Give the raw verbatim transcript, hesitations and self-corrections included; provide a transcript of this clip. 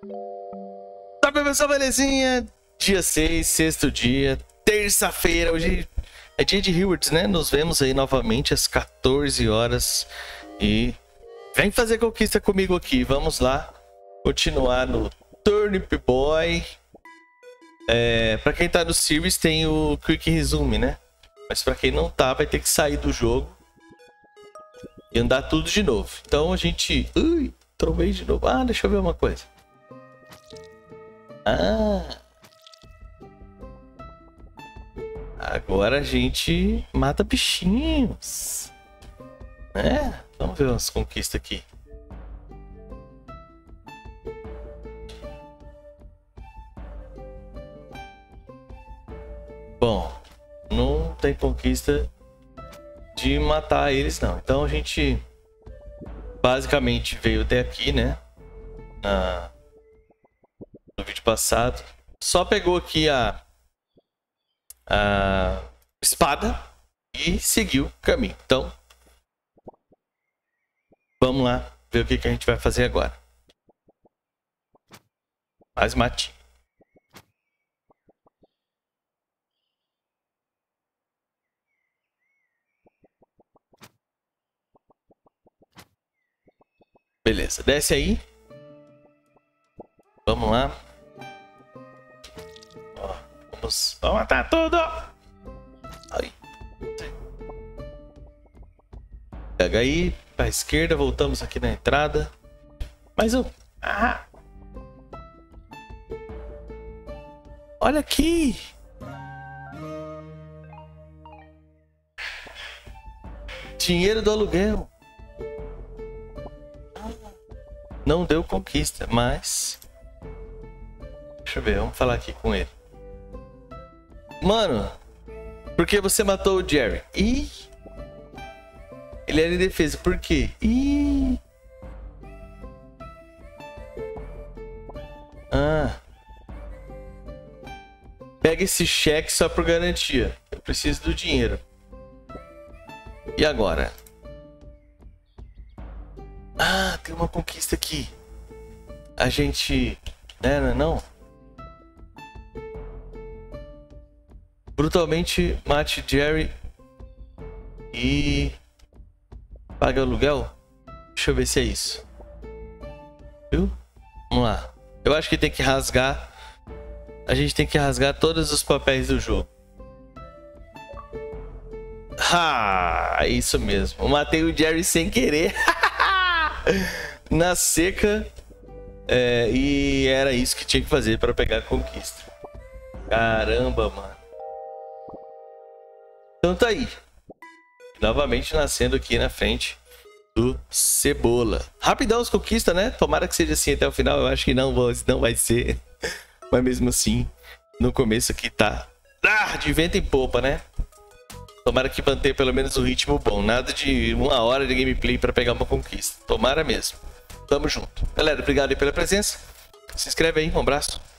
Salve, pessoal, belezinha? Dia seis, sexto dia, terça-feira. Hoje é dia de rewards, né? Nos vemos aí novamente às quatorze horas. E vem fazer conquista comigo aqui. Vamos lá continuar no Turnip Boy. É, pra quem tá no Series tem o Quick Resume, né? Mas pra quem não tá, vai ter que sair do jogo e andar tudo de novo. Então a gente... Ui, trombei de novo. Ah, deixa eu ver uma coisa. Ah... Agora a gente mata bichinhos. É, vamos ver umas conquistas aqui. Bom, não tem conquista de matar eles não. Então a gente basicamente veio até aqui, né? Na... No vídeo passado. Só pegou aqui a... a espada e seguiu o caminho. Então, vamos lá ver o que, que a gente vai fazer agora. Mais mate. Beleza, desce aí. Vamos lá. Ó, vamos, vamos matar tudo. Aí. Pega aí, pra esquerda, voltamos aqui na entrada. Mas eu... Ah! Olha aqui! Dinheiro do aluguel. Não deu conquista, mas... Deixa eu ver, vamos falar aqui com ele. Mano, por que você matou o Jerry? Ih! Ele era em defesa, por quê? Ih! Ah! Pega esse cheque só por garantia. Eu preciso do dinheiro. E agora? Ah, tem uma conquista aqui. A gente... É, não é não? Brutalmente mate Jerry e paga aluguel. Deixa eu ver se é isso. Viu? Vamos lá. Eu acho que tem que rasgar. A gente tem que rasgar todos os papéis do jogo. Ah, é isso mesmo. Eu matei o Jerry sem querer. Na seca. É, e era isso que tinha que fazer para pegar a conquista. Caramba, mano. Então tá aí. Novamente nascendo aqui na frente do Cebola. Rapidão as conquistas, né? Tomara que seja assim até o final. Eu acho que não, não vai ser. Mas mesmo assim, no começo aqui tá... Ah, de vento em popa, né? Tomara que mantenha pelo menos um ritmo bom. Nada de uma hora de gameplay para pegar uma conquista. Tomara mesmo. Tamo junto. Galera, obrigado aí pela presença. Se inscreve aí. Um abraço.